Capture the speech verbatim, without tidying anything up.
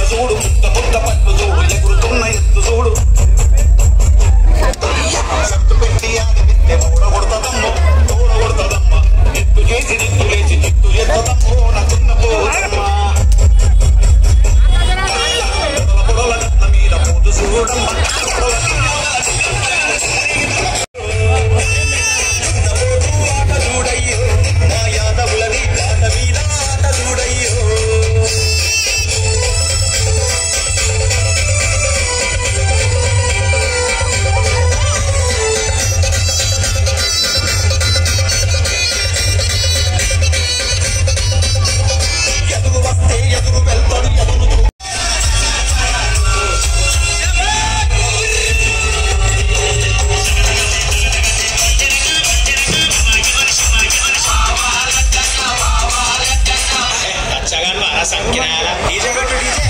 చూడు ముద్ద ముద్ద పట్టు చూడు ఎగురుతున్న ఎత్తు చూడు సత్తు పెట్టి ఆడిపిస్తే ఓడ కొడతదమ్మో ఓడ కొడతదమ్మ ఎత్తు చేసి జిత్తు లేచి జిత్తు ఎత్తదమ్మో నకున్న పోదమ్మా పొడల గట్ల మీద పోతు చూడమ్మ Sanggana, D J go to D J.